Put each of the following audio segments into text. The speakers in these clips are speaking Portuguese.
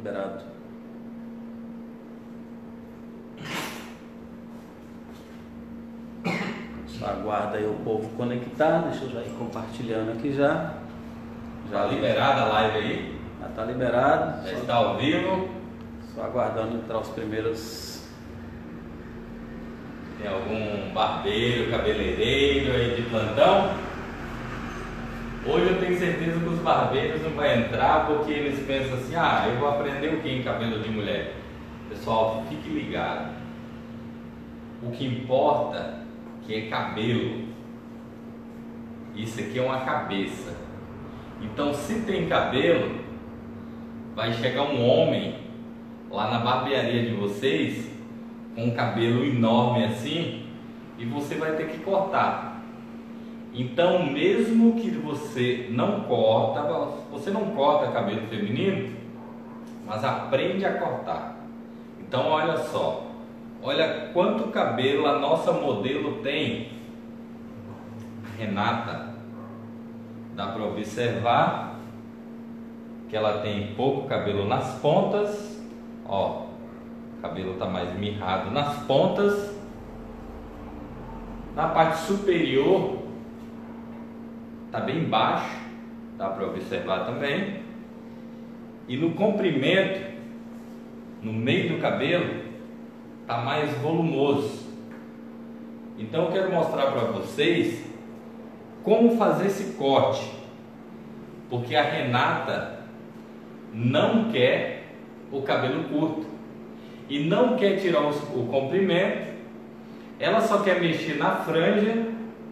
liberado. Só aguarda aí o povo conectar. Deixa eu já ir compartilhando aqui já. Já liberada a live aí? Já está liberado. Já está ao vivo. Só aguardando entrar os primeiros. Tem algum barbeiro, cabeleireiro aí de plantão? Hoje eu tenho certeza que os barbeiros não vão entrar porque eles pensam assim: ah, eu vou aprender o que em cabelo de mulher? Pessoal, fique ligado. O que importa que é cabelo. Isso aqui é uma cabeça. Então, se tem cabelo, vai chegar um homem lá na barbearia de vocês com um cabelo enorme assim e você vai ter que cortar. Então, mesmo que você não corta cabelo feminino, mas aprende a cortar. Então, olha só, olha quanto cabelo a nossa modelo tem, Renata. Dá para observar que ela tem pouco cabelo nas pontas, ó, o cabelo está mais mirrado nas pontas. Na parte superior está bem baixo, dá para observar também. E no comprimento, no meio do cabelo, está mais volumoso. Então eu quero mostrar para vocês como fazer esse corte, porque a Renata não quer o cabelo curto e não quer tirar o comprimento, ela só quer mexer na franja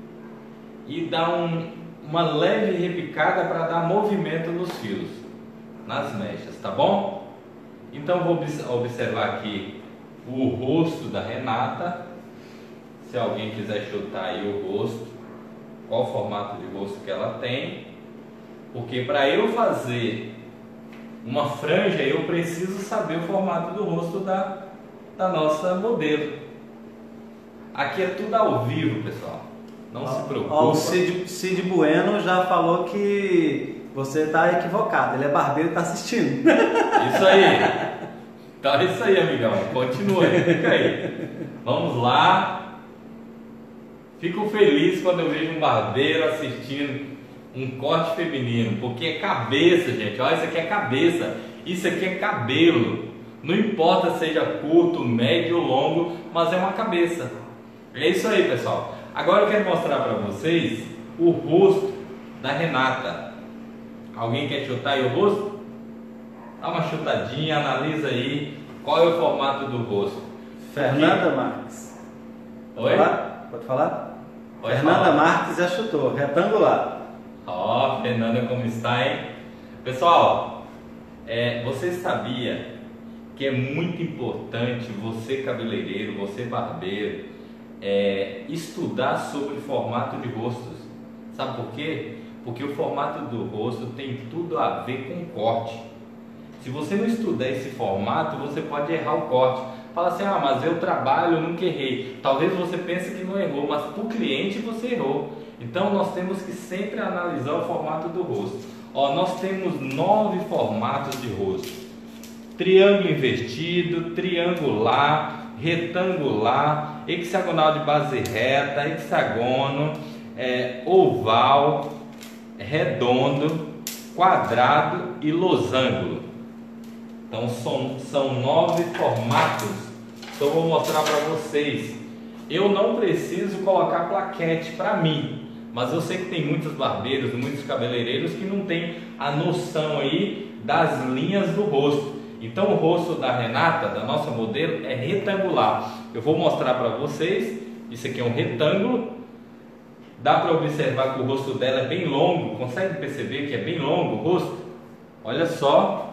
e dar uma leve repicada para dar movimento nos fios, nas mechas, tá bom? Então vou observar aqui o rosto da Renata. Se alguém quiser chutar aí o rosto, qual o formato de rosto que ela tem, porque para eu fazer uma franja eu preciso saber o formato do rosto da nossa modelo. Aqui é tudo ao vivo, pessoal, não se preocupe. O Cid Bueno já falou que você está equivocado, ele é barbeiro e está assistindo. Isso aí, então é isso aí, amigão, continua aí, fica aí, vamos lá. Fico feliz quando eu vejo um barbeiro assistindo um corte feminino, porque é cabeça, gente. Olha, isso aqui é cabeça, isso aqui é cabelo. Não importa seja curto, médio ou longo, mas é uma cabeça. É isso aí, pessoal. Agora eu quero mostrar para vocês o rosto da Renata. Alguém quer chutar aí o rosto? Dá uma chutadinha, analisa aí qual é o formato do rosto. Fernanda Marques. Oi? Pode falar? Pode Fernanda falar. Marques já chutou, retangular. Ó, Fernanda, como está, hein? Pessoal, você sabia que é muito importante você, cabeleireiro, você, barbeiro, estudar sobre formato de rostos? Sabe por quê? Porque o formato do rosto tem tudo a ver com corte. Se você não estudar esse formato, você pode errar o corte. Fala assim: ah, mas eu trabalho, nunca errei. Talvez você pense que não errou, mas para o cliente você errou. Então nós temos que sempre analisar o formato do rosto. Ó, nós temos 9 formatos de rosto: triângulo invertido, triangular, retangular, hexagonal de base reta, hexagono, oval, redondo, quadrado e losango. Então são 9 formatos. Então eu vou mostrar para vocês. Eu não preciso colocar plaquete para mim, mas eu sei que tem muitos barbeiros, muitos cabeleireiros que não tem a noção aí das linhas do rosto. Então o rosto da Renata, da nossa modelo, é retangular. Eu vou mostrar para vocês. Isso aqui é um retângulo. Dá para observar que o rosto dela é bem longo. Consegue perceber que é bem longo o rosto? Olha só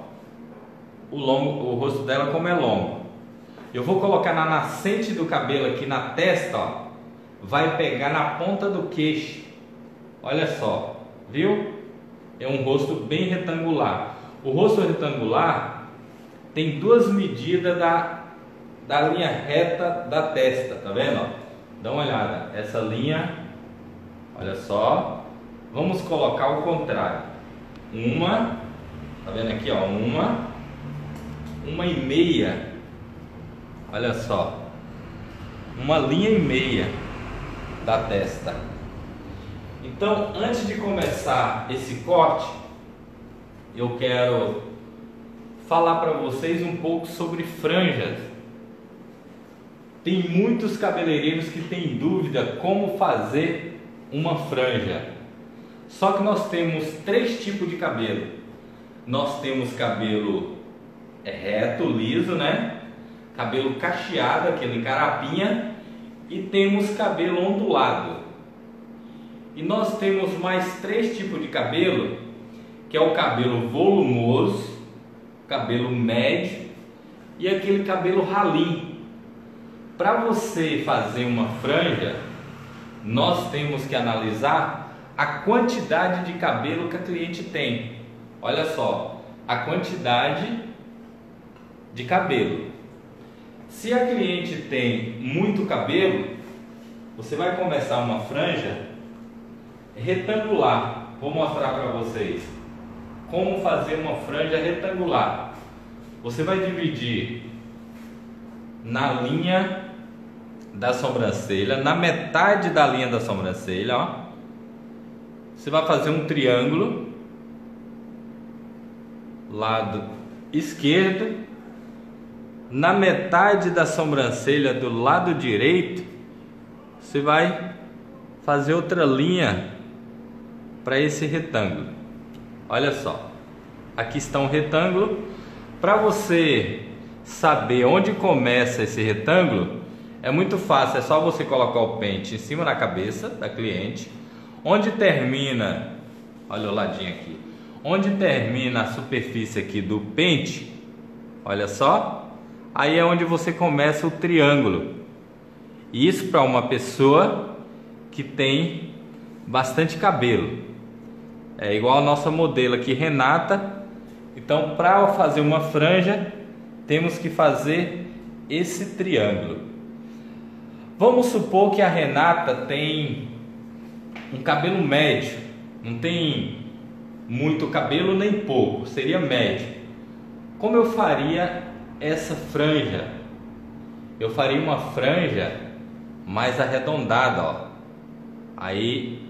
o rosto dela como é longo. Eu vou colocar na nascente do cabelo aqui na testa, ó, vai pegar na ponta do queixo. Olha só, viu? É um rosto bem retangular. O rosto retangular tem 2 medidas da linha reta da testa, tá vendo? Ó? Dá uma olhada, essa linha, olha só. Vamos colocar o contrário. Uma, tá vendo aqui, ó, uma 1,5. Olha só, 1,5 linha da testa. Então, antes de começar esse corte, eu quero falar para vocês um pouco sobre franjas. Tem muitos cabeleireiros que têm dúvida como fazer uma franja. Só que nós temos 3 tipos de cabelo. Nós temos cabelo reto, liso, né? Cabelo cacheado, aquele carapinha, e temos cabelo ondulado. E nós temos mais 3 tipos de cabelo, que é o cabelo volumoso, cabelo médio e aquele cabelo ralinho. Para você fazer uma franja, nós temos que analisar a quantidade de cabelo que a cliente tem. Olha só, a quantidade de cabelo. Se a cliente tem muito cabelo, você vai começar uma franja retangular. Vou mostrar para vocês como fazer uma franja retangular. Você vai dividir na linha da sobrancelha, na metade da linha da sobrancelha, ó. Você vai fazer um triângulo, lado esquerdo, na metade da sobrancelha do lado direito, você vai fazer outra linha para esse retângulo. Olha só, aqui está um retângulo. Para você saber onde começa esse retângulo, é muito fácil, é só você colocar o pente em cima da cabeça da cliente. Onde termina, olha o ladinho aqui, onde termina a superfície aqui do pente, olha só, aí é onde você começa o triângulo. Isso para uma pessoa que tem bastante cabelo. É igual a nossa modelo aqui, Renata. Então, para fazer uma franja, temos que fazer esse triângulo. Vamos supor que a Renata tem um cabelo médio, não tem muito cabelo nem pouco, seria médio. Como eu faria essa franja? Eu faria uma franja mais arredondada, ó. Aí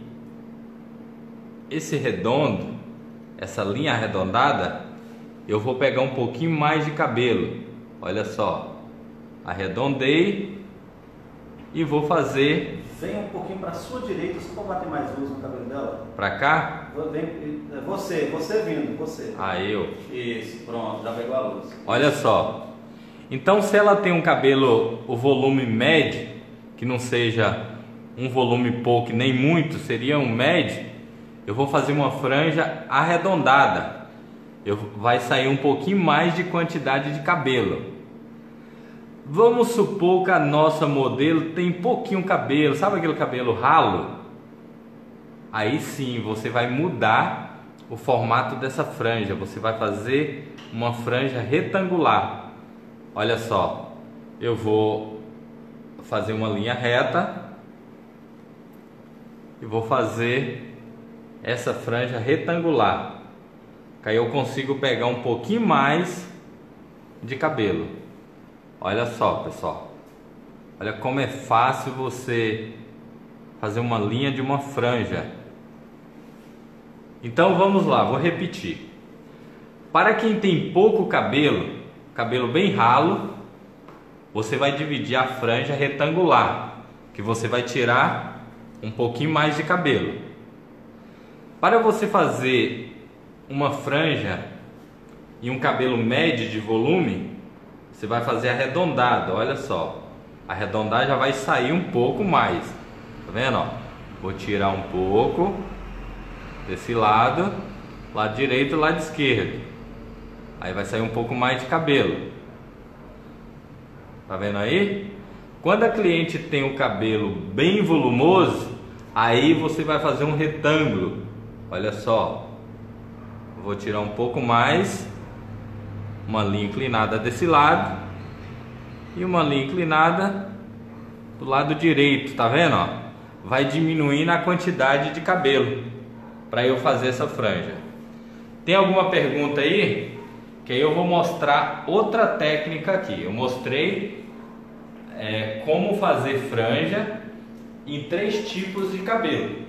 esse redondo, essa linha arredondada, eu vou pegar um pouquinho mais de cabelo. Olha só, arredondei e vou fazer. Venha um pouquinho para a sua direita, só para bater mais luz no cabelo dela. Para cá? Você vindo, você. Aí eu. Isso, pronto, já pegou a luz. Olha só. Então, se ela tem um cabelo, o volume médio, que não seja um volume pouco nem muito, seria um médio, eu vou fazer uma franja arredondada. Vai sair um pouquinho mais de quantidade de cabelo. Vamos supor que a nossa modelo tem pouquinho cabelo, sabe aquele cabelo ralo? Aí sim, você vai mudar o formato dessa franja. Você vai fazer uma franja retangular. Olha só, eu vou fazer uma linha reta e vou fazer essa franja retangular. Que aí eu consigo pegar um pouquinho mais de cabelo. Olha só, pessoal. Olha como é fácil você fazer uma linha de uma franja. Então vamos lá, vou repetir. Para quem tem pouco cabelo, cabelo bem ralo, você vai dividir a franja retangular, que você vai tirar um pouquinho mais de cabelo. Para você fazer uma franja e um cabelo médio de volume, você vai fazer arredondado. Olha só, arredondar já vai sair um pouco mais, tá vendo? Ó, vou tirar um pouco desse lado direito e lado esquerdo, aí vai sair um pouco mais de cabelo, tá vendo aí? Quando a cliente tem o cabelo bem volumoso, aí você vai fazer um retângulo. Olha só, vou tirar um pouco mais, uma linha inclinada desse lado e uma linha inclinada do lado direito, tá vendo? Ó? Vai diminuindo a quantidade de cabelo para eu fazer essa franja. Tem alguma pergunta aí? que aí eu vou mostrar outra técnica aqui. Eu mostrei como fazer franja em 3 tipos de cabelo: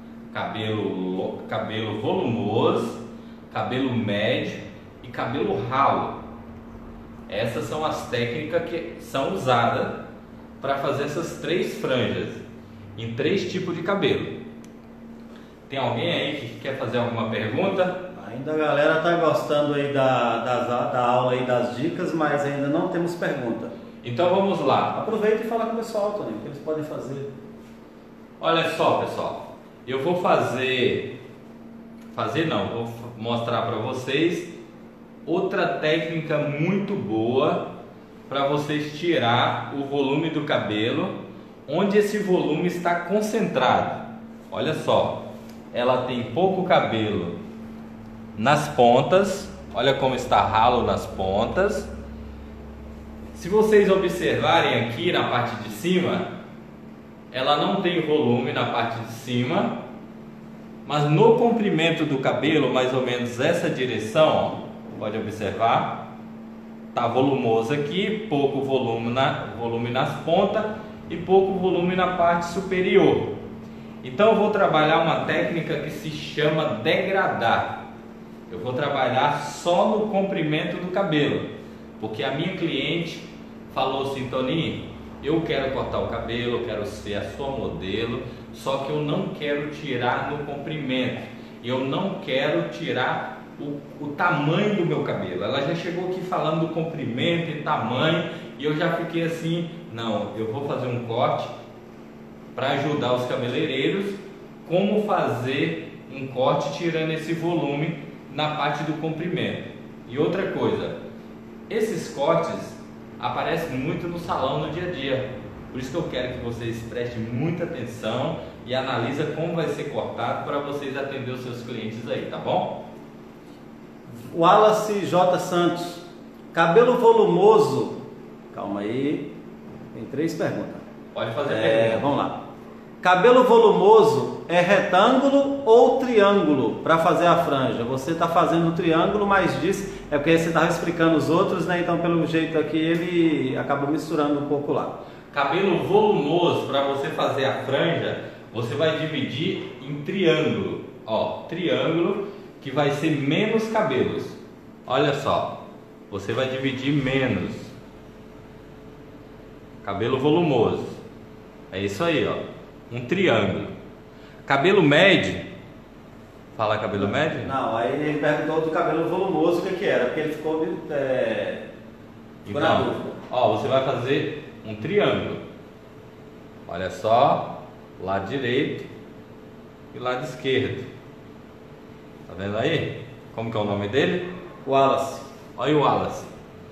cabelo volumoso, cabelo médio e cabelo ralo. Essas são as técnicas que são usadas para fazer essas 3 franjas em 3 tipos de cabelo. Tem alguém aí que quer fazer alguma pergunta? Ainda a galera está gostando aí da aula e das dicas, mas ainda não temos pergunta. Então vamos lá. Aproveita e fala com o pessoal, Tony, o que eles podem fazer. Olha só, pessoal, eu vou vou mostrar para vocês outra técnica muito boa para vocês tirar o volume do cabelo, onde esse volume está concentrado. Olha só, ela tem pouco cabelo nas pontas, olha como está ralo nas pontas. Se vocês observarem aqui na parte de cima, ela não tem volume na parte de cima, mas no comprimento do cabelo, mais ou menos essa direção, ó, pode observar, tá volumoso aqui, pouco volume nas pontas e pouco volume na parte superior. Então eu vou trabalhar uma técnica que se chama degradar. Eu vou trabalhar só no comprimento do cabelo, porque a minha cliente falou assim: Toninho, eu quero cortar o cabelo, eu quero ser a sua modelo, só que eu não quero tirar no comprimento, eu não quero tirar o tamanho do meu cabelo. Ela já chegou aqui falando do comprimento e tamanho, e eu já fiquei assim: não, eu vou fazer um corte para ajudar os cabeleireiros como fazer um corte tirando esse volume na parte do comprimento. E outra coisa, esses cortes aparecem muito no salão no dia a dia, por isso que eu quero que vocês prestem muita atenção e analisa como vai ser cortado para vocês atender os seus clientes aí, tá bom? Wallace J. Santos, cabelo volumoso. Calma aí, tem 3 perguntas. Pode fazer pergunta. Vamos lá. Cabelo volumoso é retângulo ou triângulo para fazer a franja? Você está fazendo um triângulo, mas disse, é porque você estava explicando os outros, né? Então pelo jeito aqui ele acabou misturando um pouco lá. Cabelo volumoso, para você fazer a franja, você vai dividir em triângulo. Ó, triângulo, que vai ser menos cabelos. Olha só, você vai dividir menos. Cabelo volumoso. É isso aí, ó. Um triângulo. Cabelo médio. Fala cabelo médio? Não, aí ele perguntou do cabelo volumoso o que era, porque ele ficou na dúvida. Ó, você vai fazer um triângulo. Olha só, lado direito e lado esquerdo. Tá vendo aí? Como que é o nome dele? Wallace. Olha o Wallace.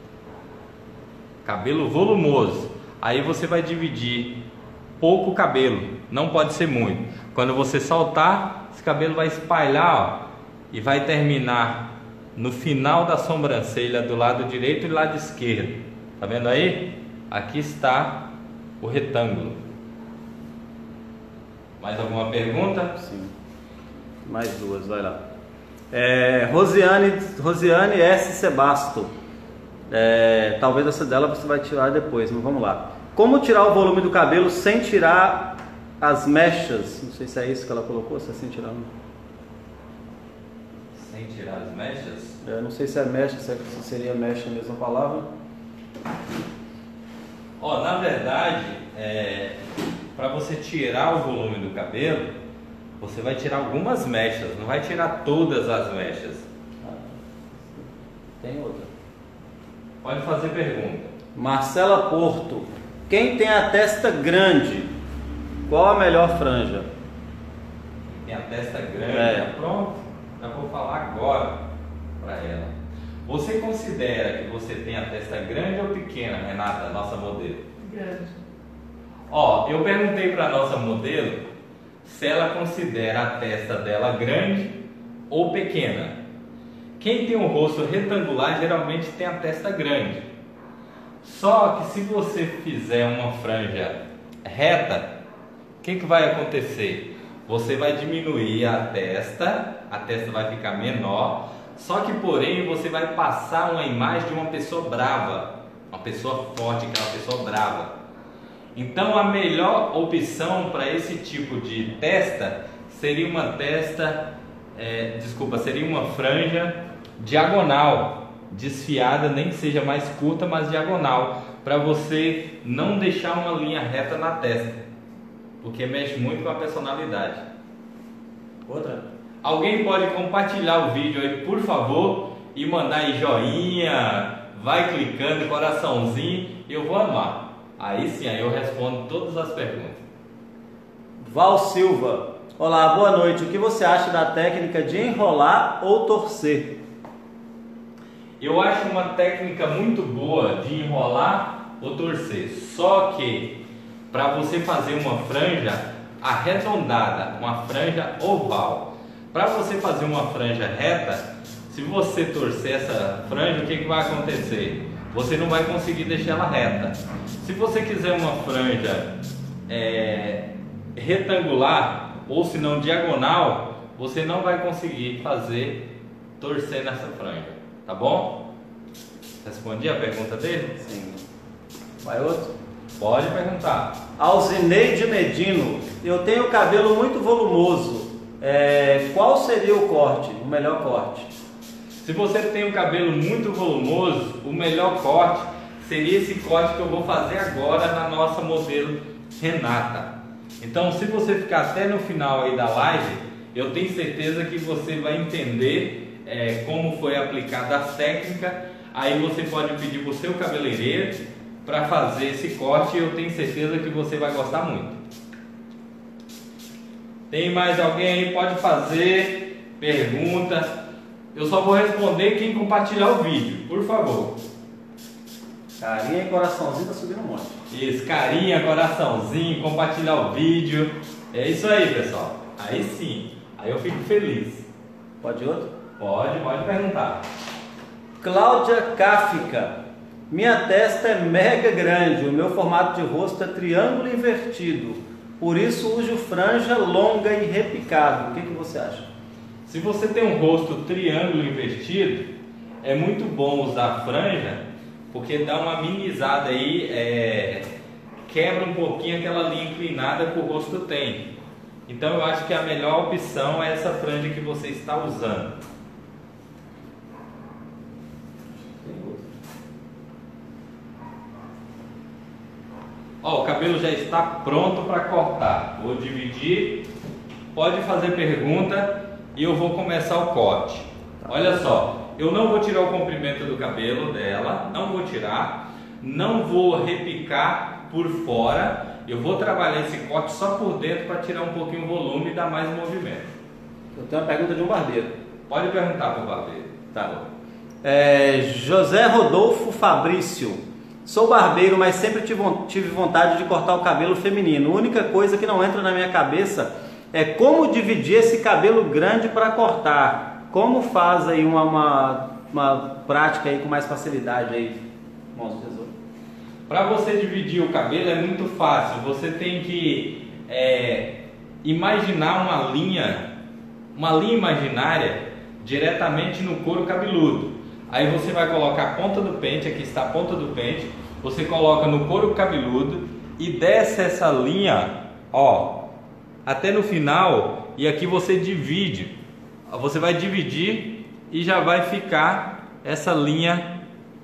Cabelo volumoso. Aí você vai dividir pouco cabelo, não pode ser muito. Quando você soltar, esse cabelo vai espalhar, ó, e vai terminar no final da sobrancelha do lado direito e lado esquerdo. Tá vendo aí? Aqui está o retângulo. Mais alguma pergunta? Sim. Mais 2, vai lá. Rosiane S. Sebasto. Talvez essa dela você vai tirar depois, mas vamos lá. Como tirar o volume do cabelo sem tirar as mechas? Não sei se é isso que ela colocou, se é sem tirar. Sem tirar as mechas? Não sei se é mecha, se seria mecha a mesma palavra. Ó, na verdade, para você tirar o volume do cabelo, você vai tirar algumas mechas, não vai tirar todas as mechas. Tem outra. Pode fazer pergunta. Marcela Porto. Quem tem a testa grande, qual a melhor franja? Tem a testa grande, pronto, já vou falar agora para ela. Você considera que você tem a testa grande ou pequena, Renata, nossa modelo? Grande. Ó, eu perguntei para nossa modelo se ela considera a testa dela grande ou pequena. Quem tem um rosto retangular geralmente tem a testa grande. Só que se você fizer uma franja reta, o que vai acontecer? Você vai diminuir a testa vai ficar menor, Só que porém você vai passar uma imagem de uma pessoa brava, uma pessoa forte, aquela pessoa brava. Então a melhor opção para esse tipo de testa seria uma seria uma franja diagonal, desfiada, nem que seja mais curta, mas diagonal, para você não deixar uma linha reta na testa, porque mexe muito com a personalidade. Outra. Alguém pode compartilhar o vídeo aí, por favor, e mandar aí joinha, vai clicando, coraçãozinho, eu vou amar. Aí sim, aí eu respondo todas as perguntas. Val Silva. Olá, boa noite. O que você acha da técnica de enrolar ou torcer? Eu acho uma técnica muito boa de enrolar ou torcer. Só que para você fazer uma franja arredondada, uma franja oval, para você fazer uma franja reta, se você torcer essa franja, o que vai acontecer? Você não vai conseguir deixar ela reta. Se você quiser uma franja retangular, ou se não diagonal, você não vai conseguir fazer torcer nessa franja, tá bom? Respondi a pergunta dele? Sim. Vai outro? Pode perguntar. Alzineide Medino. Eu tenho cabelo muito volumoso. Qual seria o corte, o melhor corte? Se você tem um cabelo muito volumoso, o melhor corte seria esse corte que eu vou fazer agora na nossa modelo Renata. Então, se você ficar até no final aí da live, eu tenho certeza que você vai entender como foi aplicada a técnica. Aí você pode pedir para o seu cabeleireiro para fazer esse corte e eu tenho certeza que você vai gostar muito. Tem mais alguém aí? Pode fazer pergunta. Eu só vou responder quem compartilhar o vídeo, por favor. Carinha e coraçãozinho tá subindo um monte. Isso, carinha, coraçãozinho, compartilhar o vídeo. É isso aí, pessoal. Aí sim, aí eu fico feliz. Pode outro? Pode perguntar. Cláudia Cáfica. Minha testa é mega grande, o meu formato de rosto é triângulo invertido. Por isso uso franja longa e repicado. O que você acha? Se você tem um rosto triângulo invertido, é muito bom usar franja, porque dá uma minimizada aí, quebra um pouquinho aquela linha inclinada que o rosto tem. Então eu acho que a melhor opção é essa franja que você está usando. Ó, o cabelo já está pronto para cortar. Vou dividir. Pode fazer pergunta e eu vou começar o corte. Olha só, eu não vou tirar o comprimento do cabelo dela, não vou tirar, não vou repicar por fora. Eu vou trabalhar esse corte só por dentro para tirar um pouquinho o volume e dar mais movimento. Eu tenho uma pergunta de um barbeiro. Pode perguntar para o barbeiro. Tá bom. José Rodolfo Fabrício. Sou barbeiro, mas sempre tive vontade de cortar o cabelo feminino. A única coisa que não entra na minha cabeça é como dividir esse cabelo grande para cortar. Como faz aí uma prática aí com mais facilidade aí, irmãos do tesouro? Para você dividir o cabelo é muito fácil. Você tem que imaginar uma linha imaginária diretamente no couro cabeludo. Aí você vai colocar a ponta do pente, aqui está a ponta do pente, você coloca no couro cabeludo e desce essa linha, ó, até no final, e aqui você divide. Você vai dividir e já vai ficar essa linha.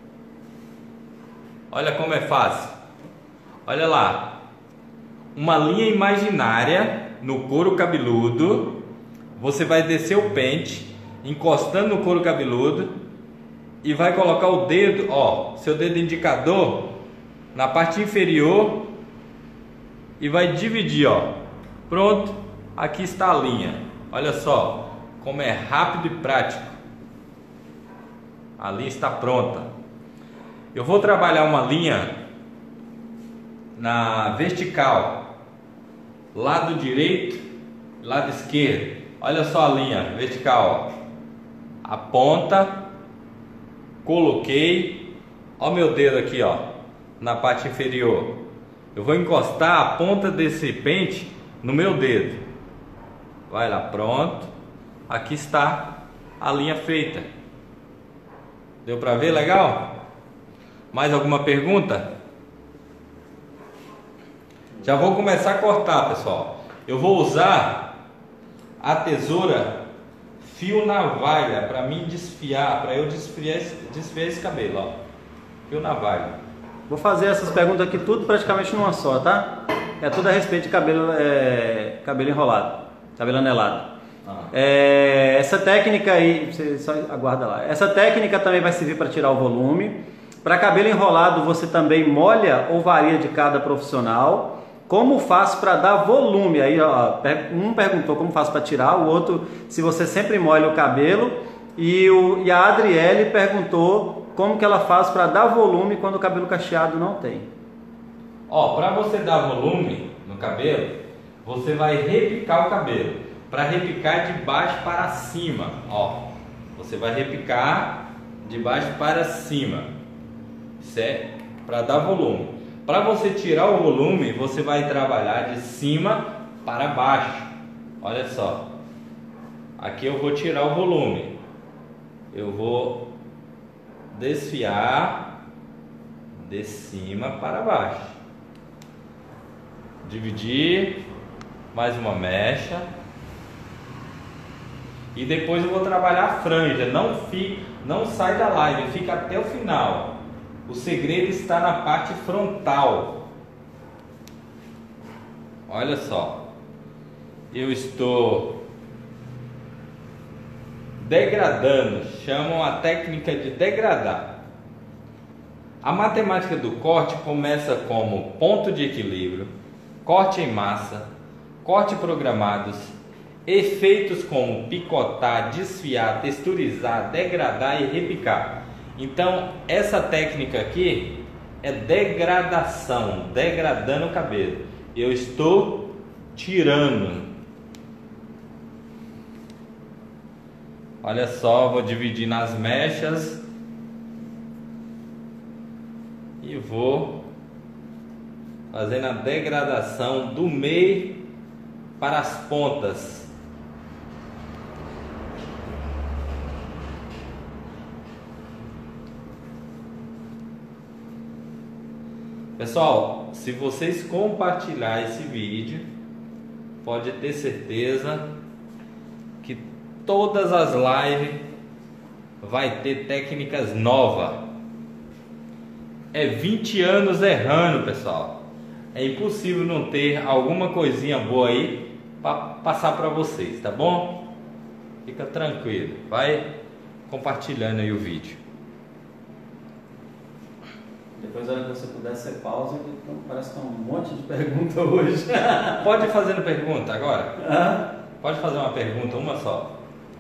Olha como é fácil. Olha lá. Uma linha imaginária no couro cabeludo. Você vai descer o pente, encostando no couro cabeludo. E vai colocar o dedo, ó, seu dedo indicador na parte inferior e vai dividir, ó. Pronto, aqui está a linha. Olha só como é rápido e prático. A linha está pronta. Eu vou trabalhar uma linha na vertical, lado direito, lado esquerdo. Olha só a linha vertical, ó. A ponta. Coloquei, ó meu dedo aqui, ó, na parte inferior. Eu vou encostar a ponta desse pente no meu dedo. Vai lá, pronto. Aqui está a linha feita. Deu para ver legal? Mais alguma pergunta? Já vou começar a cortar, pessoal. Eu vou usar a tesoura fio navalha para mim desfiar, para eu desfiar esse cabelo, ó. Fio navalha. Vou fazer essas perguntas aqui tudo praticamente numa só, tá? É tudo a respeito de cabelo, cabelo enrolado, cabelo anelado. Essa técnica aí, você só aguarda lá. Essa técnica também vai servir para tirar o volume. Para cabelo enrolado, você também molha ou varia de cada profissional. Como faço para dar volume? Aí, ó, um perguntou como faço para tirar, o outro se você sempre molha o cabelo. E a Adriele perguntou como que ela faz para dar volume quando o cabelo cacheado não tem. Ó, para você dar volume no cabelo, você vai repicar o cabelo. Para repicar de baixo para cima, ó. Você vai repicar de baixo para cima, certo? Para dar volume. Para você tirar o volume, você vai trabalhar de cima para baixo. Olha só. Aqui eu vou tirar o volume. Eu vou desfiar de cima para baixo. Dividir mais uma mecha. E depois eu vou trabalhar a franja. Não sai da live, fica até o final. O segredo está na parte frontal. Olha só. Eu estou degradando. Chamam a técnica de degradar. A matemática do corte começa como ponto de equilíbrio, corte em massa, corte programados, efeitos como picotar, desfiar, texturizar, degradar e repicar. Então, essa técnica aqui é degradação, degradando o cabelo. Eu estou tirando. Olha só, vou dividir nas mechas e vou fazendo a degradação do meio para as pontas. Pessoal, se vocês compartilhar esse vídeo, pode ter certeza que todas as lives vai ter técnicas novas. É 20 anos errando, pessoal. É impossível não ter alguma coisinha boa aí para passar para vocês, tá bom? Fica tranquilo, vai compartilhando aí o vídeo. Depois, a hora que você puder, você pausa, então parece que tem um monte de pergunta hoje. Pode ir fazendo pergunta agora? Pode fazer uma pergunta, uma só.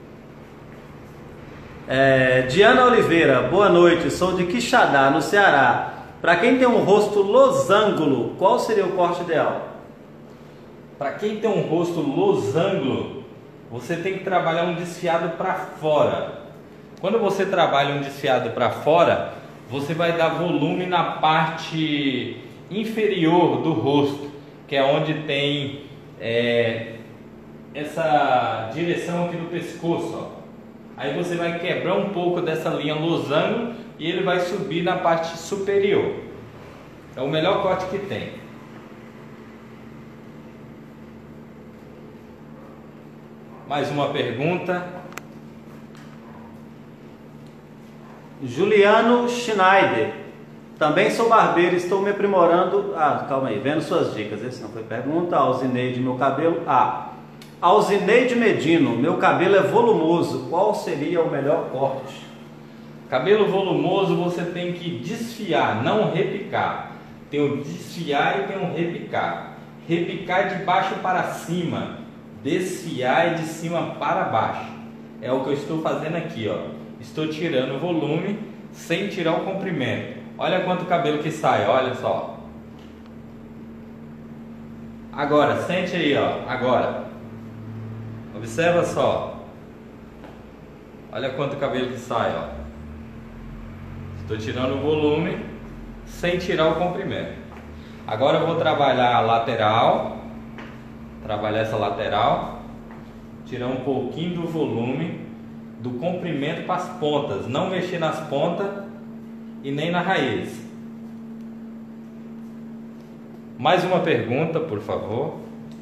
Diana Oliveira, boa noite, sou de Quixadá, no Ceará. Para quem tem um rosto losango, qual seria o corte ideal? Para quem tem um rosto losango, você tem que trabalhar um desfiado para fora. Quando você trabalha um desfiado para fora, você vai dar volume na parte inferior do rosto, que é onde tem essa direção aqui do pescoço, ó. Aí você vai quebrar um pouco dessa linha losango e ele vai subir na parte superior. É o melhor corte que tem. Mais uma pergunta. Juliano Schneider. Também sou barbeiro, estou me aprimorando. Calma aí, vendo suas dicas. Esse não foi pergunta. Alzineide, meu cabelo. Alzineide Medino, meu cabelo é volumoso. Qual seria o melhor corte? Cabelo volumoso você tem que desfiar, não repicar. Tem o desfiar e tem o repicar. Repicar de baixo para cima, desfiar e de cima para baixo. É o que eu estou fazendo aqui, ó. Estou tirando o volume sem tirar o comprimento. Olha quanto cabelo que sai, olha só. Agora, sente aí, ó. Agora. Observa só. Olha quanto cabelo que sai, ó. Estou tirando o volume sem tirar o comprimento. Agora eu vou trabalhar a lateral. Trabalhar essa lateral. Tirar um pouquinho do volume. do comprimento para as pontas, não mexer nas pontas e nem na raiz. Mais uma pergunta, por favor.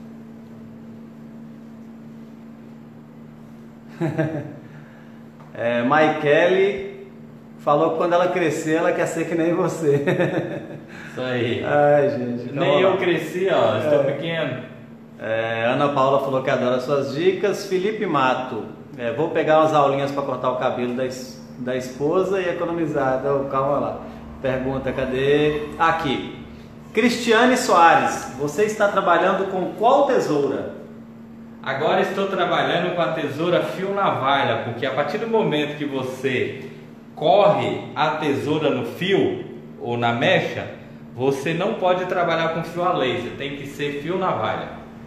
Maikele falou que quando ela crescer, ela quer ser que nem você. Isso aí. Ai, gente. Então, nem eu cresci, ó, estou pequeno. Ana Paula falou que adora suas dicas. Felipe Mato, vou pegar umas aulinhas para cortar o cabelo da esposa e economizar. Então, calma lá. Pergunta, cadê? Aqui. Cristiane Soares, você está trabalhando com qual tesoura? Agora estou trabalhando com a tesoura fio navalha, porque a partir do momento que você corre a tesoura no fio ou na mecha, você não pode trabalhar com fio a laser, tem que ser fio navalha.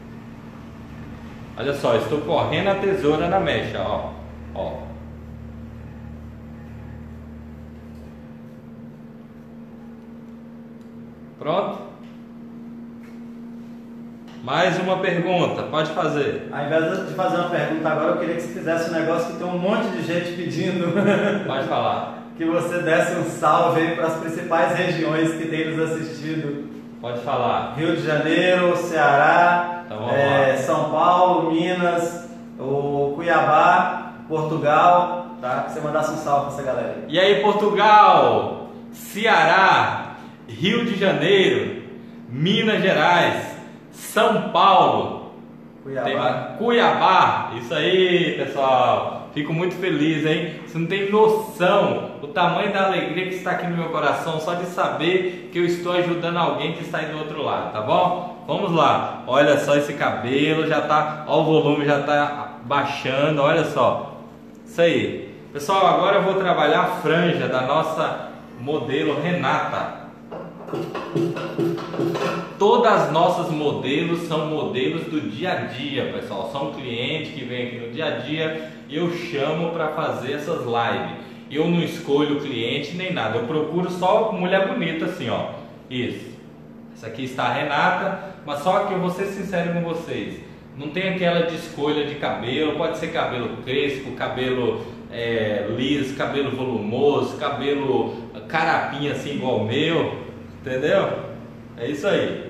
Olha só, estou correndo a tesoura na mecha, ó. Pronto? Mais uma pergunta, pode fazer. Ao invés de fazer uma pergunta agora, eu queria que você fizesse um negócio que tem um monte de gente pedindo. Pode falar. Que você desse um salve aí para as principais regiões que tem nos assistido. Pode falar. Rio de Janeiro, Ceará, Então, São Paulo, Minas, o Cuiabá, Portugal, tá? Que você mandasse um salve para essa galera. E aí, Portugal, Ceará, Rio de Janeiro, Minas Gerais, São Paulo, Cuiabá. Isso aí, pessoal. Fico muito feliz, hein? Você não tem noção o tamanho da alegria que está aqui no meu coração só de saber que eu estou ajudando alguém que está aí do outro lado, tá bom? Vamos lá. Olha só esse cabelo, já tá, ó, o volume já tá baixando, olha só. Isso aí. Pessoal, agora eu vou trabalhar a franja da nossa modelo Renata. Todas as nossas modelos são modelos do dia a dia, pessoal. São clientes que vêm aqui no dia a dia e eu chamo para fazer essas lives. Eu não escolho cliente nem nada. Eu procuro só mulher bonita assim, ó. Isso. Essa aqui está a Renata, mas só que eu vou ser sincero com vocês. Não tem aquela de escolha de cabelo. Pode ser cabelo crespo, cabelo liso, cabelo volumoso, cabelo carapinha assim igual o meu. Entendeu? É isso aí.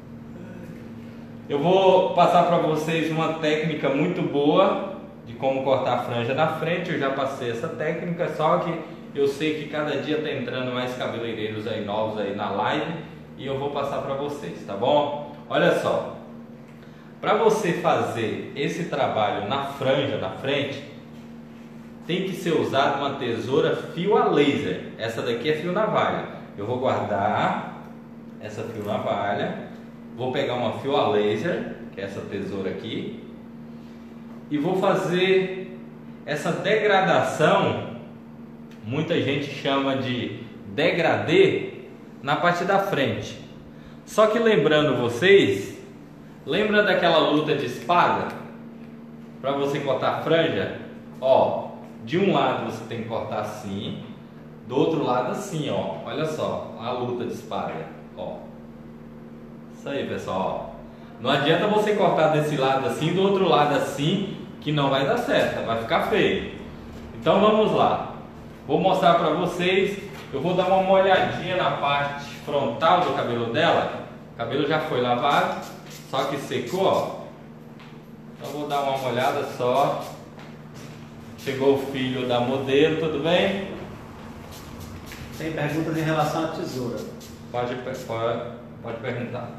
Eu vou passar para vocês uma técnica muito boa de como cortar a franja na frente. Eu já passei essa técnica, só que eu sei que cada dia está entrando mais cabeleireiros aí novos aí na live e eu vou passar para vocês, tá bom? Olha só, para você fazer esse trabalho na franja na frente, tem que ser usado uma tesoura fio a laser. Essa daqui é fio navalha. Eu vou guardar essa fio navalha. Vou pegar uma fio a laser, que é essa tesoura aqui, e vou fazer essa degradação, muita gente chama de degradê, na parte da frente. Só que lembrando vocês, lembra daquela luta de espada? Para você cortar a franja, ó, de um lado você tem que cortar assim, do outro lado assim, ó, olha só, a luta de espada, ó. Isso aí, pessoal. Não adianta você cortar desse lado assim, do outro lado assim, que não vai dar certo, vai ficar feio. Então vamos lá. Vou mostrar para vocês. Eu vou dar uma molhadinha na parte frontal do cabelo dela. O cabelo já foi lavado, só que secou, ó. Então vou dar uma molhada só. Chegou o filho da modelo, tudo bem? Tem perguntas em relação à tesoura. Pode perguntar.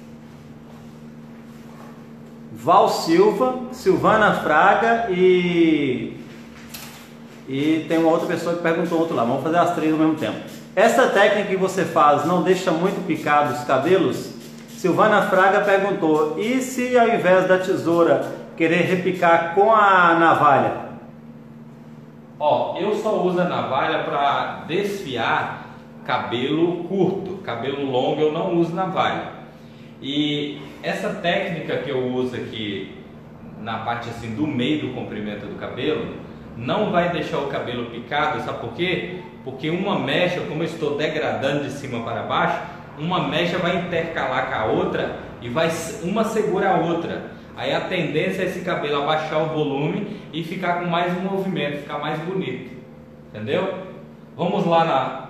Val Silva, Silvana Fraga e tem uma outra pessoa que perguntou outro lá. Vamos fazer as três ao mesmo tempo. Essa técnica que você faz não deixa muito picados os cabelos? Silvana Fraga perguntou: e se ao invés da tesoura querer repicar com a navalha? Ó, eu só uso a navalha para desfiar cabelo curto. Cabelo longo eu não uso navalha. E essa técnica que eu uso aqui na parte assim do meio do comprimento do cabelo não vai deixar o cabelo picado, sabe por quê? Porque uma mecha, como eu estou degradando de cima para baixo, uma mecha vai intercalar com a outra e vai uma segura a outra. Aí a tendência é esse cabelo abaixar o volume e ficar com mais movimento, ficar mais bonito. Entendeu? Vamos lá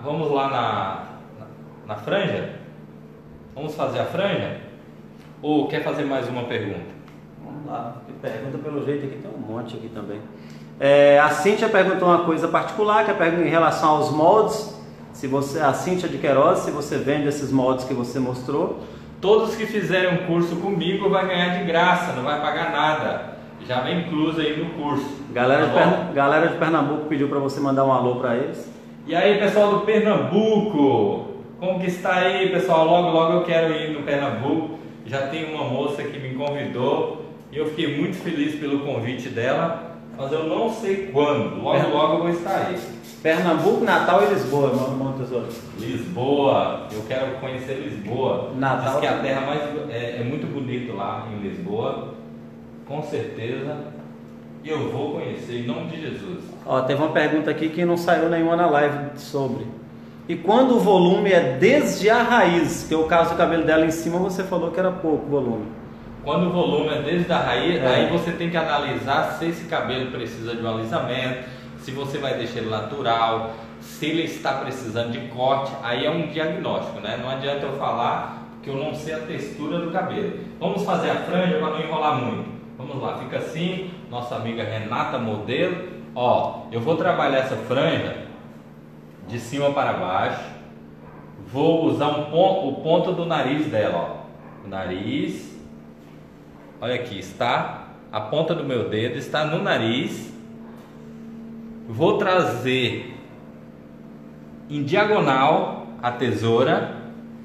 na franja? Vamos fazer a franja? Ou quer fazer mais uma pergunta? Vamos lá, que pergunta pelo jeito aqui, tem um monte aqui também. A Cíntia perguntou uma coisa particular, que é em relação aos moldes. A Cíntia de Queiroz, se você vende esses moldes que você mostrou. Todos que fizerem um curso comigo vai ganhar de graça, não vai pagar nada. Já vem incluso aí no curso. Galera de Pernambuco pediu para você mandar um alô para eles. E aí, pessoal do Pernambuco, como que está aí, pessoal? Logo eu quero ir no Pernambuco. Já tem uma moça que me convidou e eu fiquei muito feliz pelo convite dela, mas eu não sei quando. Logo eu vou estar aí. Pernambuco, Natal e Lisboa, irmão tesouro. Lisboa, eu quero conhecer Lisboa. Natal. Diz que a terra é muito bonito lá em Lisboa, com certeza. E eu vou conhecer, em nome de Jesus. Teve uma pergunta aqui que não saiu nenhuma na live sobre. E quando o volume é desde a raiz, que é o caso do cabelo dela em cima, você falou que era pouco volume. Quando o volume é desde a raiz, aí você tem que analisar se esse cabelo precisa de um alisamento, se você vai deixar ele natural, se ele está precisando de corte. Aí é um diagnóstico, né? Não adianta eu falar que eu não sei a textura do cabelo. Vamos fazer a franja para não enrolar muito. Vamos lá, fica assim, nossa amiga Renata Modelo. Eu vou trabalhar essa franja de cima para baixo. Vou usar o ponto do nariz dela, o nariz. Olha aqui, está a ponta do meu dedo está no nariz. Vou trazer em diagonal a tesoura,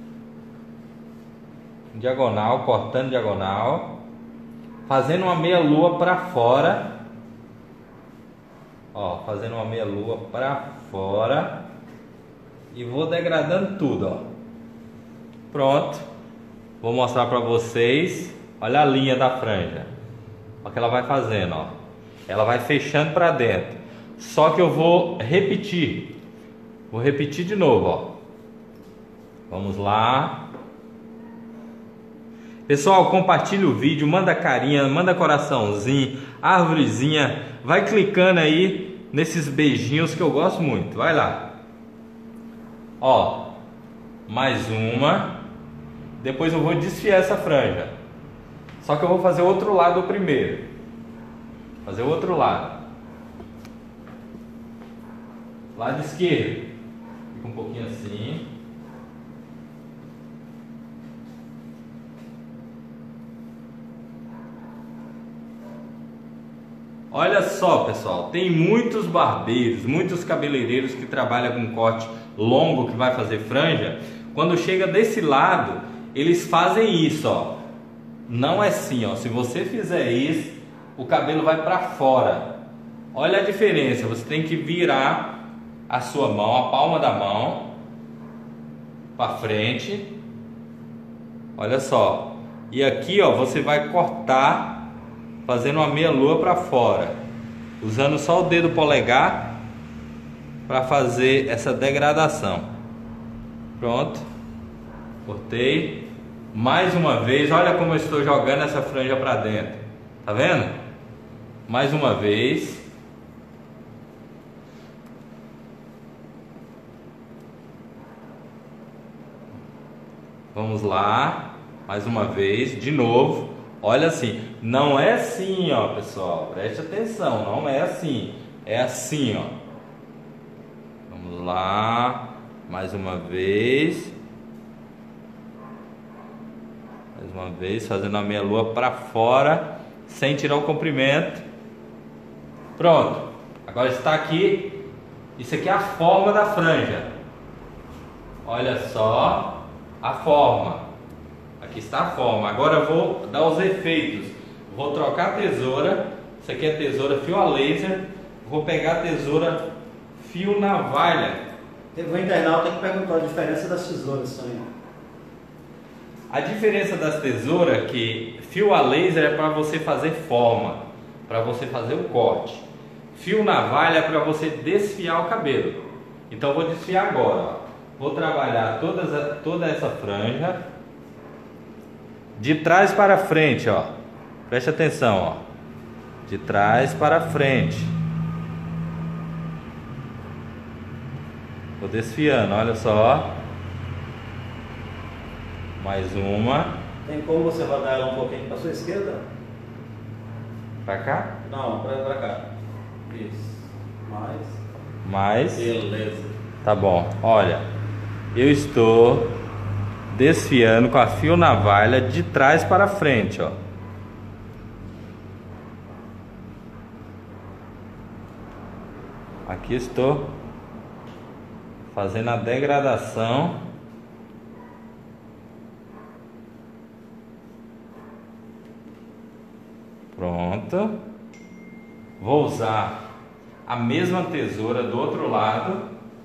diagonal, cortando diagonal, fazendo uma meia lua para fora. Fazendo uma meia lua para fora e vou degradando tudo, Pronto. Vou mostrar para vocês. Olha a linha da franja. Olha o que ela vai fazendo, Ela vai fechando para dentro. Só que eu vou repetir. Vou repetir de novo, Vamos lá. Pessoal, compartilha o vídeo, manda carinha, manda coraçãozinho, árvorezinha. Vai clicando aí nesses beijinhos que eu gosto muito. Vai lá. Mais uma. Depois eu vou desfiar essa franja. Só que eu vou fazer o outro lado primeiro. Fazer o outro lado. Lado esquerdo. Fica um pouquinho assim. Olha só, pessoal, tem muitos barbeiros, muitos cabeleireiros que trabalham com corte longo, que vai fazer franja. Quando chega desse lado, eles fazem isso, Não é assim, Se você fizer isso, o cabelo vai para fora. Olha a diferença. Você tem que virar a sua mão, a palma da mão para frente. Olha só. E aqui, você vai cortar fazendo uma meia lua para fora, usando só o dedo polegar para fazer essa degradação. Pronto. Cortei. Mais uma vez, olha como eu estou jogando essa franja para dentro. Tá vendo? Mais uma vez. Vamos lá. Mais uma vez, de novo. Olha assim, não é assim, pessoal. Preste atenção, não é assim. É assim, Vamos lá. Mais uma vez. Mais uma vez, fazendo a meia lua para fora, sem tirar o comprimento. Pronto. Agora está aqui. Isso aqui é a forma da franja. Olha só a forma. Aqui está a forma. Agora eu vou dar os efeitos. Vou trocar a tesoura. Isso aqui é tesoura fio a laser. Vou pegar a tesoura fio navalha. Teve um internauta que perguntou a diferença das tesouras também. A diferença das tesouras que fio a laser é para você fazer forma, para você fazer o corte. Fio navalha é para você desfiar o cabelo. Então eu vou desfiar agora. Vou trabalhar toda essa franja de trás para frente, Preste atenção, ó. De trás para frente. Vou desfiando, olha só. Mais uma. Tem como você rodar ela um pouquinho para sua esquerda? Pra cá? Não, pra cá. Isso. Mais. Beleza. Tá bom. Olha, eu estou desfiando com a fio navalha de trás para frente, ó. Aqui estou fazendo a degradação. Pronto. Vou usar a mesma tesoura do outro lado,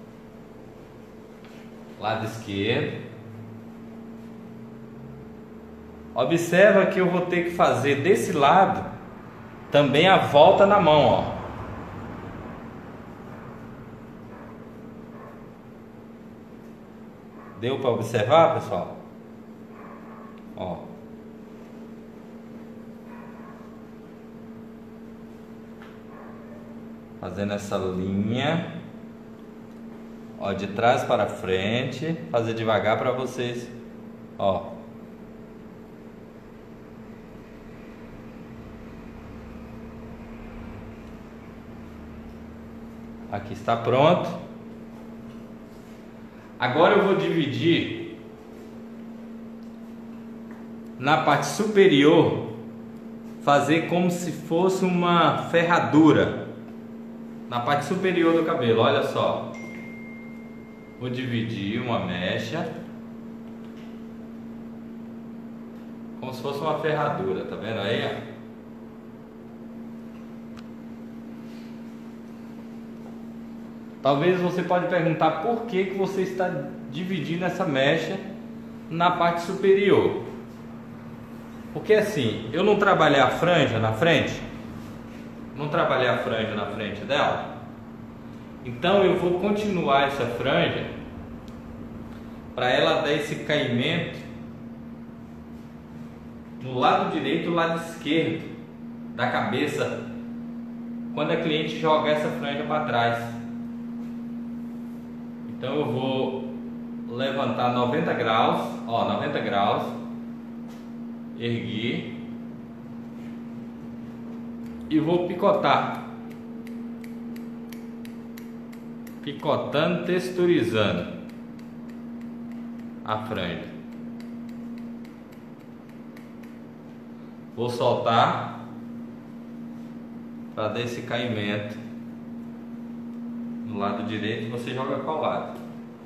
lado esquerdo. Observa que eu vou ter que fazer desse lado também a volta na mão, ó. Deu para observar, pessoal? Ó. Fazendo essa linha, ó, de trás para frente, fazer devagar para vocês, ó. Aqui está pronto. Agora eu vou dividir na parte superior, fazer como se fosse uma ferradura na parte superior do cabelo. Olha só, vou dividir uma mecha como se fosse uma ferradura, tá vendo aí, ó? Talvez você pode perguntar por que você está dividindo essa mecha na parte superior. Porque assim, eu não trabalhei a franja na frente, dela. Então eu vou continuar essa franja para ela dar esse caimento no lado direito e no lado esquerdo da cabeça quando a cliente joga essa franja para trás. Então eu vou levantar 90 graus, ó, 90 graus, erguer e vou picotar, picotando, texturizando a franja. Vou soltar para dar esse caimento no lado direito. Você joga qual lado?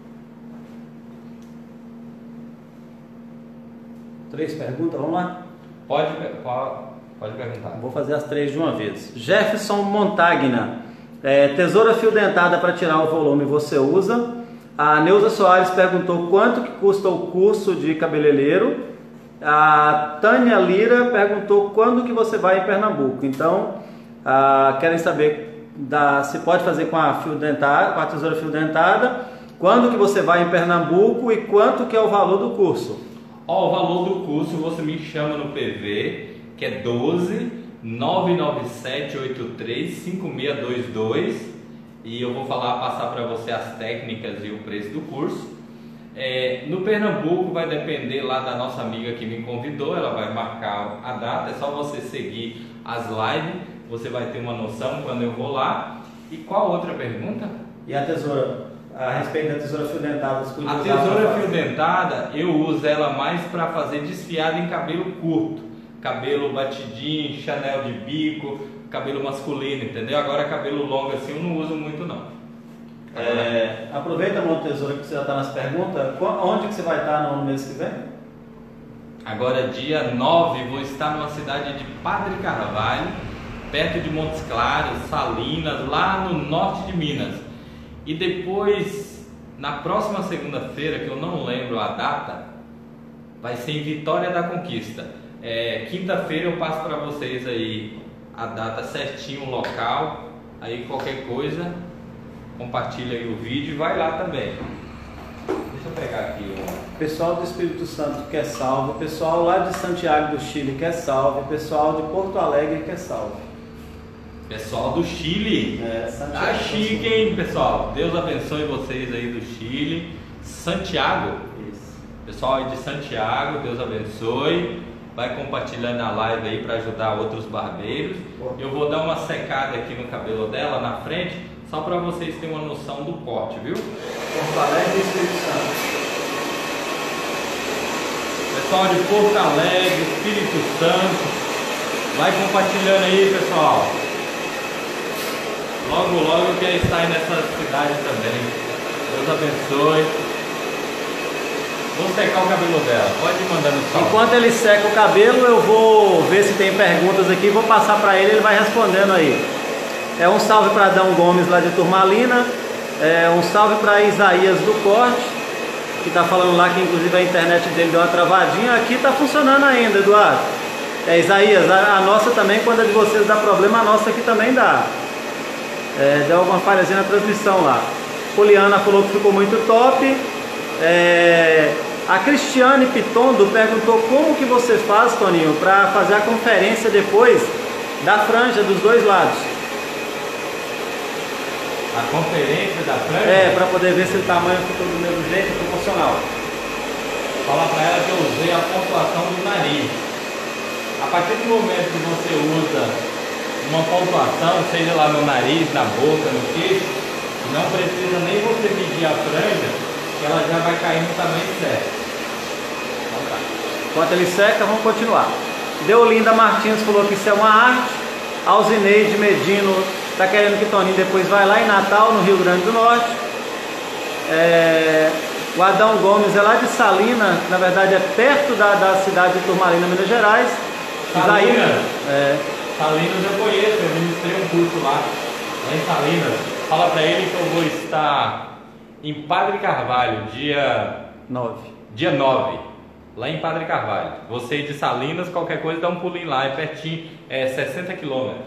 3 perguntas, vamos lá? Pode perguntar. Vou fazer as 3 de uma vez. Jefferson Montagna, tesoura fio dentada para tirar o volume você usa? A Neuza Soares perguntou quanto que custa o curso de cabeleireiro. A Tânia Lira perguntou quando que você vai em Pernambuco. Então, querem saber se pode fazer com a tesoura fio dentada, quando que você vai em Pernambuco e quanto que é o valor do curso. Ó, o valor do curso você me chama no PV, que é 12 997 83 5622, e eu vou passar para você as técnicas e o preço do curso. No Pernambuco vai depender lá da nossa amiga que me convidou, ela vai marcar a data, é só você seguir as lives, você vai ter uma noção quando eu vou lá. E qual outra pergunta? E a tesoura, a respeito da tesoura fio dentada? A tesoura fio dentada eu uso ela mais para fazer desfiada em cabelo curto, cabelo batidinho, Chanel de bico, cabelo masculino, entendeu? Agora cabelo longo assim eu não uso muito não. Aproveita, mão tesoura, que você já está nas perguntas. Onde que você vai estar no mês que vem? Agora dia 9 vou estar numa cidade de Padre Carvalho, perto de Montes Claros, Salinas, lá no norte de Minas. E depois, na próxima segunda-feira, que eu não lembro a data, vai ser em Vitória da Conquista. Quinta-feira eu passo para vocês aí a data certinho, o local. Aí qualquer coisa, compartilha aí o vídeo e vai lá também. Deixa eu pegar aqui pessoal do Espírito Santo que é salvo, pessoal lá de Santiago do Chile que é salvo, pessoal de Porto Alegre que é salvo. Pessoal do Chile, Santiago. Tá chique, hein, pessoal? Deus abençoe vocês aí do Chile. Santiago, Isso. pessoal aí de Santiago, Deus abençoe. Vai compartilhando a live aí para ajudar outros barbeiros. Eu vou dar uma secada aqui no cabelo dela na frente, só para vocês terem uma noção do corte, viu? Porto Alegre e Espírito Santo. Pessoal de Porto Alegre, Espírito Santo, vai compartilhando aí, pessoal. Logo, logo eu quero estar aí nessa cidade também. Deus abençoe. Vou secar o cabelo dela, pode ir mandando salve. Enquanto ele seca o cabelo, eu vou ver se tem perguntas aqui, vou passar para ele vai respondendo aí. Um salve para Adão Gomes lá de Turmalina, um salve para Isaías do Corte, que está falando lá que inclusive a internet dele deu uma travadinha, aqui está funcionando ainda, Eduardo. Isaías, a nossa também, quando a de vocês dá problema, a nossa aqui também dá. Deu alguma falhazinha na transmissão lá. Poliana falou que ficou muito top. A Cristiane Pitondo perguntou como que você faz, Toninho, para fazer a conferência depois da franja dos dois lados. A conferência da franja? Para poder ver se o tamanho ficou do mesmo jeito, proporcional. Falar para ela que eu usei a pontuação do nariz. A partir do momento que você usa uma pontuação, seja lá no nariz, na boca, no queixo, não precisa nem você medir a franja, que ela já vai cair no tamanho certo. Então tá. Enquanto ele seca, vamos continuar. Deolinda Martins falou que isso é uma arte. Alzineide Medino está querendo que Toninho depois vai lá em Natal, no Rio Grande do Norte. O Adão Gomes é lá de Salina, na verdade é perto da cidade de Turmalina, Minas Gerais. Salinas? Salinas eu conheço, eu ministrei um curso lá em Salinas. Fala para ele que eu vou estar em Padre Carvalho, dia 9, lá em Padre Carvalho. Você de Salinas, qualquer coisa, dá um pulinho lá, é pertinho, 60 quilômetros.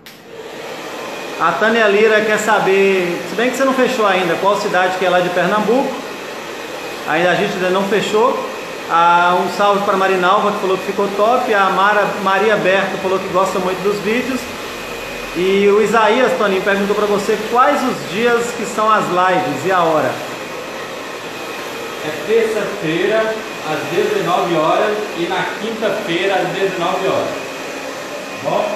A Tânia Lira quer saber, se bem que você não fechou ainda, qual cidade que é lá de Pernambuco. Ainda a gente ainda não fechou. Um salve para a Marinalva, que falou que ficou top. A Maria Berto falou que gosta muito dos vídeos. E o Isaías, Toninho, perguntou para você quais os dias que são as lives e a hora. É terça-feira às 19 horas e na quinta-feira às 19 horas. Bom?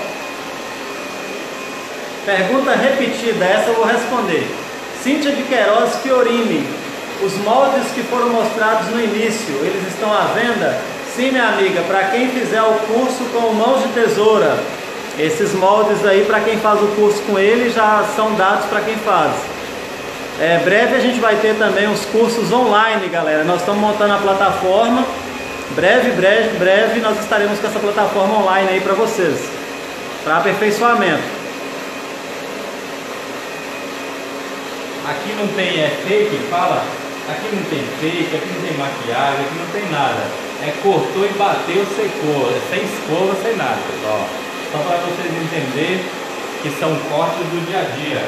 Pergunta repetida, essa eu vou responder. Cíntia de Queiroz Fiorini, os moldes que foram mostrados no início, eles estão à venda? Sim, minha amiga, para quem fizer o curso com mãos de tesoura. Esses moldes aí, para quem faz o curso com ele, já são dados para quem faz. Breve a gente vai ter também os cursos online, galera. Nós estamos montando a plataforma. Breve nós estaremos com essa plataforma online aí para vocês, para aperfeiçoamento. Aqui não tem fake, fala. Aqui não tem fake, aqui não tem maquiagem, aqui não tem nada. Cortou e bateu, secou. Sem escova, sem nada, pessoal. Só para vocês entenderem que são cortes do dia a dia.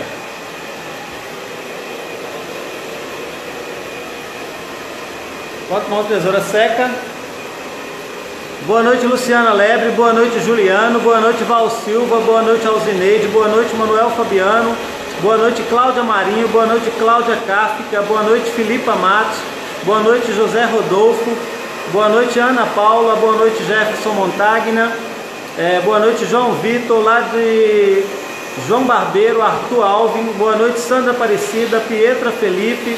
Bota mão de tesoura seca. Boa noite, Luciana Lebre. Boa noite, Juliano. Boa noite, Val Silva. Boa noite, Alzineide. Boa noite, Manuel Fabiano. Boa noite, Cláudia Marinho. Boa noite, Cláudia Cáfica. Boa noite, Filipa Matos. Boa noite, José Rodolfo. Boa noite, Ana Paula. Boa noite, Jefferson Montagna. Boa noite, João Vitor, lá de João Barbeiro, Arthur Alvin. Boa noite, Sandra Aparecida, Pietra Felipe.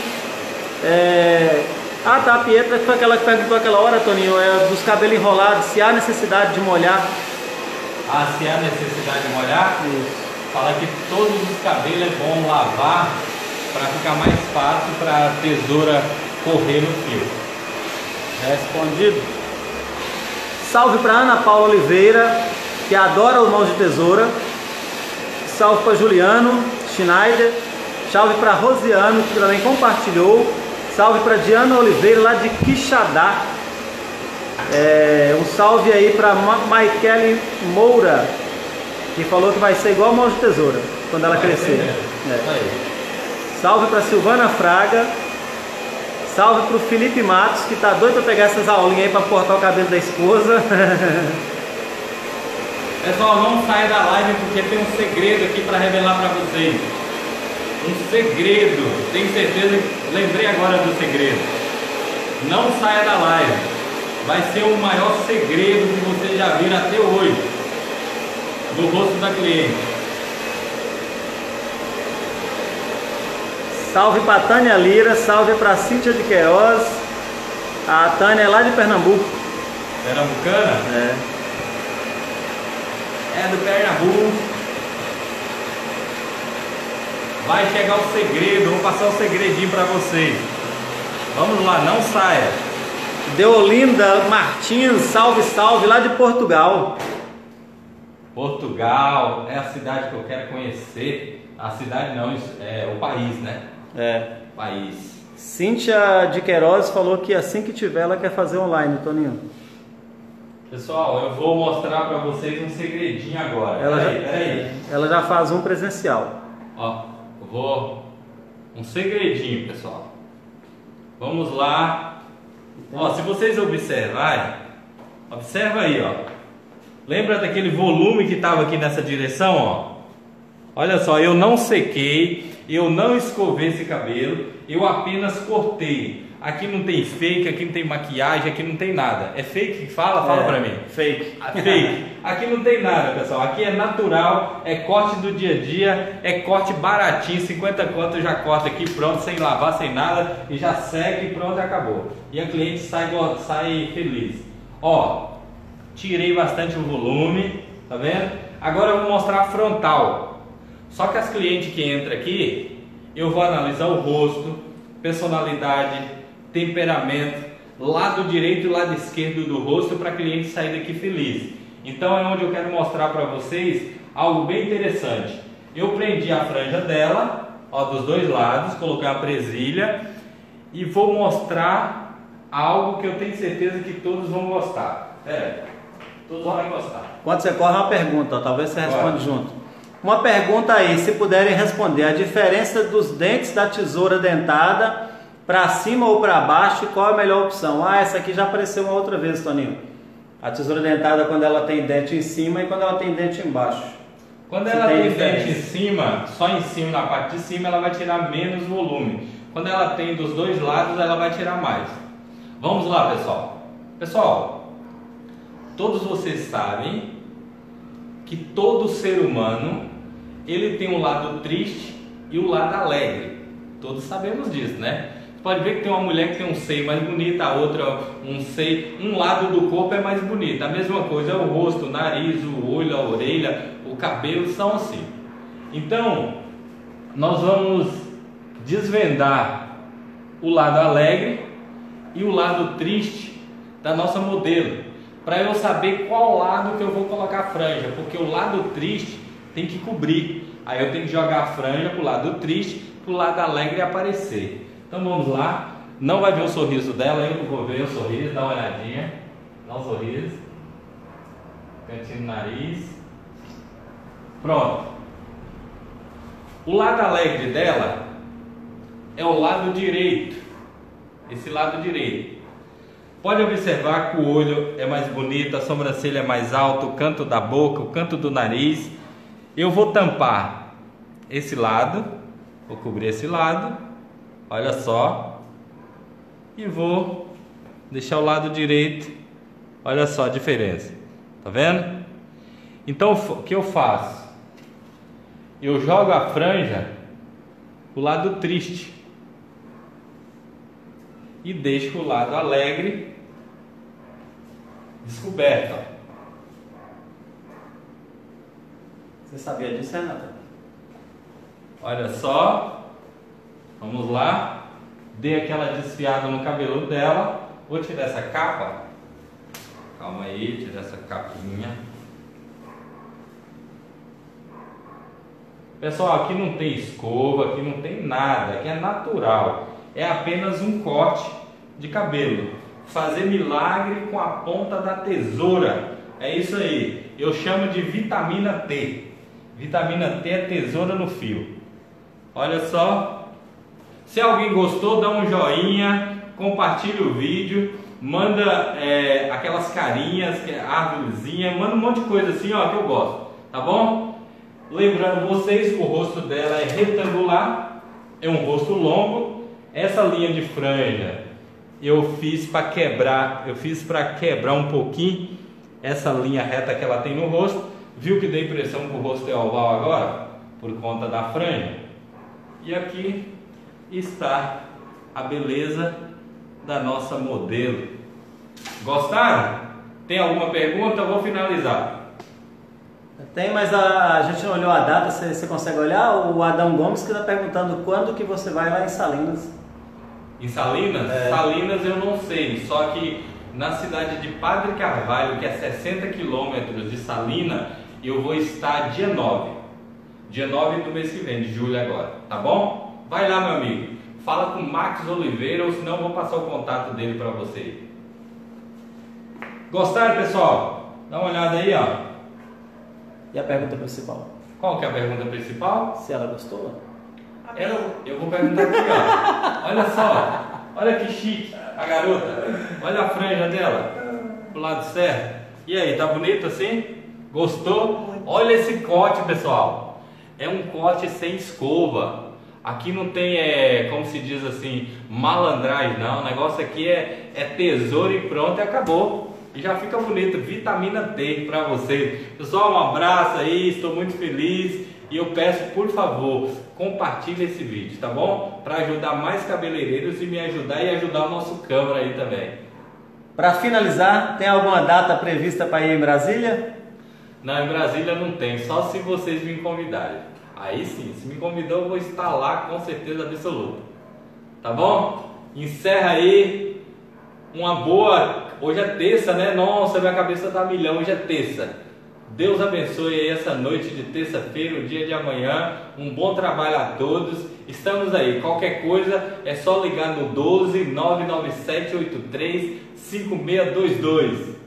A Pietra foi aquela que perguntou aquela hora, Toninho, dos cabelos enrolados, se há necessidade de molhar. Se há necessidade de molhar? Isso. Fala que todos os cabelos é bom lavar para ficar mais fácil para a tesoura correr no fio. Respondido. Salve para Ana Paula Oliveira, que adora o mãos de tesoura. Salve para Juliano Schneider. Salve para Rosiano, que também compartilhou. Salve para Diana Oliveira, lá de Quixadá. Um salve aí para Maikele Moura, que falou que vai ser igual a mão de tesoura quando ela crescer. Salve para Silvana Fraga. Salve pro Felipe Matos, que tá doido pra pegar essas aulinhas aí pra cortar o cabelo da esposa. Pessoal, não saia da live porque tem um segredo aqui para revelar para vocês. Um segredo, tenho certeza, lembrei agora do segredo. Não saia da live, vai ser o maior segredo que vocês já viram até hoje no rosto da cliente. Salve pra Tânia Lira, salve pra Cíntia de Queiroz. A Tânia é lá de Pernambuco. Pernambucana? É do Pernambuco. Vai chegar o segredo, vou passar o segredinho para vocês. Vamos lá, não saia. Deolinda Martins, salve, salve, lá de Portugal. Portugal é a cidade que eu quero conhecer. A cidade não, é o país, né? País. Cíntia de Queiroz falou que assim que tiver ela quer fazer online, Toninho. Pessoal, eu vou mostrar para vocês um segredinho agora. Peraí. Ela já faz um presencial. Ó, eu vou... Um segredinho, pessoal. Vamos lá. Ó, se vocês observarem, observa aí, ó. Lembra daquele volume que estava aqui nessa direção, ó? Olha só, eu não sequei, eu não escovei esse cabelo, eu apenas cortei. Aqui não tem fake, aqui não tem maquiagem, aqui não tem nada. É fake que fala? Fala pra mim. Fake. Fake. Aqui não tem nada, pessoal. Aqui é natural, é corte do dia a dia, é corte baratinho, 50 conto já corta aqui, pronto, sem lavar, sem nada, e já seca e pronto, acabou. E a cliente sai feliz. Ó, tirei bastante o volume, tá vendo? Agora eu vou mostrar a frontal. Só que as clientes que entram aqui, eu vou analisar o rosto, personalidade, temperamento, lado direito e lado esquerdo do rosto para a cliente sair daqui feliz. Então é onde eu quero mostrar para vocês algo bem interessante. Eu prendi a franja dela, ó, dos dois lados, coloquei a presilha e vou mostrar algo que eu tenho certeza que todos vão gostar. Todos vão gostar. Quando você corre uma pergunta, ó, talvez você responde junto. Uma pergunta aí, se puderem responder, a diferença dos dentes da tesoura dentada para cima ou para baixo, qual é a melhor opção? Ah, essa aqui já apareceu uma outra vez, Toninho. A tesoura dentada quando ela tem dente em cima e quando ela tem dente embaixo. Quando ela tem dente em cima, só em cima, na parte de cima, ela vai tirar menos volume. Quando ela tem dos dois lados, ela vai tirar mais. Vamos lá, pessoal. Pessoal, todos vocês sabem que todo ser humano, ele tem um lado triste e o lado alegre. Todos sabemos disso, né? Pode ver que tem uma mulher que tem um seio mais bonito, a outra um lado do corpo é mais bonito. A mesma coisa é o rosto, o nariz, o olho, a orelha, o cabelo, são assim. Então, nós vamos desvendar o lado alegre e o lado triste da nossa modelo, para eu saber qual lado que eu vou colocar a franja, porque o lado triste tem que cobrir. Aí eu tenho que jogar a franja para o lado triste, para o lado alegre aparecer. Então vamos lá, não vai ver o sorriso dela, eu vou ver o sorriso, dá uma olhadinha, dá um sorriso, cantinho do nariz, pronto. O lado alegre dela é o lado direito, esse lado direito. Pode observar que o olho é mais bonito, a sobrancelha é mais alta, o canto da boca, o canto do nariz. Eu vou tampar esse lado, vou cobrir esse lado. Olha só, e vou deixar o lado direito, olha só a diferença, tá vendo? Então o que eu faço? Eu jogo a franja o lado triste e deixo o lado alegre descoberto. Você sabia disso, Renata? Olha só. Vamos lá, dei aquela desfiada no cabelo dela. Vou tirar essa capa. Calma aí, tirar essa capinha. Pessoal, aqui não tem escova, aqui não tem nada, aqui é natural. É apenas um corte de cabelo. Fazer milagre com a ponta da tesoura. É isso aí. Eu chamo de vitamina T. Vitamina T é tesoura no fio. Olha só. Se alguém gostou, dá um joinha, compartilha o vídeo, manda aquelas carinhas, árvorezinha, manda um monte de coisa assim, ó, que eu gosto, tá bom? Lembrando vocês que o rosto dela é retangular, é um rosto longo. Essa linha de franja eu fiz para quebrar, um pouquinho essa linha reta que ela tem no rosto. Viu que dá a impressão que o rosto é oval agora? Por conta da franja. E aqui está a beleza da nossa modelo. Gostaram? Tem alguma pergunta? Eu vou finalizar. Tem, mas a gente não olhou a data, você consegue olhar? O Adão Gomes que está perguntando quando que você vai lá em Salinas. Em Salinas? Salinas eu não sei, só que na cidade de Padre Carvalho, que é 60 quilômetros de Salinas, eu vou estar dia 9 do mês que vem, de julho agora, tá bom? Vai lá, meu amigo, fala com o Max Oliveira, ou senão eu vou passar o contato dele para você. Gostaram, pessoal? Dá uma olhada aí, ó. E a pergunta principal? Qual que é a pergunta principal? Se ela gostou? Eu vou perguntar aqui, ó. Olha só, olha que chique a garota. Olha a franja dela, pro lado certo. E aí, tá bonito assim? Gostou? Olha esse corte, pessoal. É um corte sem escova. Aqui não tem, como se diz assim, malandragem, não. O negócio aqui é tesouro e pronto, e acabou. E já fica bonito, vitamina T para você. Pessoal, um abraço aí, estou muito feliz. E eu peço, por favor, compartilhe esse vídeo, tá bom? Para ajudar mais cabeleireiros e me ajudar e ajudar o nosso câmera aí também. Para finalizar, tem alguma data prevista para ir em Brasília? Não, em Brasília não tem, só se vocês me convidarem. Aí sim, se me convidou eu vou estar lá com certeza absoluta. Tá bom? Encerra aí. Uma boa... Hoje é terça, né? Nossa, minha cabeça tá a milhão. Hoje é terça. Deus abençoe aí essa noite de terça-feira, o dia de amanhã. Um bom trabalho a todos. Estamos aí. Qualquer coisa é só ligar no 12 997 83 5622.